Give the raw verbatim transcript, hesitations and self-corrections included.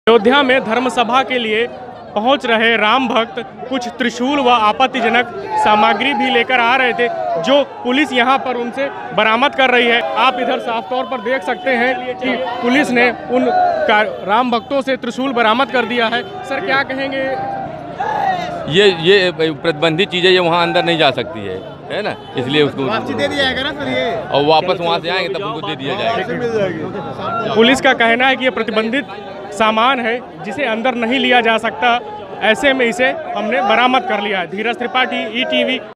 अयोध्या में धर्म सभा के लिए पहुंच रहे राम भक्त कुछ त्रिशूल व आपत्तिजनक सामग्री भी लेकर आ रहे थे, जो पुलिस यहां पर उनसे बरामद कर रही है। आप इधर साफ तौर पर देख सकते हैं कि पुलिस ने उन राम भक्तों से त्रिशूल बरामद कर दिया है। सर, क्या कहेंगे? ये ये प्रतिबंधित चीज़ें ये वहाँ अंदर नहीं जा सकती है, है ना, इसलिए उसको वापसी दे दिया जाएगा ना फिर ये, और वापस वहाँ से आएंगे तब उनको दे दिया जाएगा। पुलिस का कहना है कि ये प्रतिबंधित सामान है जिसे अंदर नहीं लिया जा सकता, ऐसे में इसे हमने बरामद कर लिया है। Dheeraj Tripathi, E TV.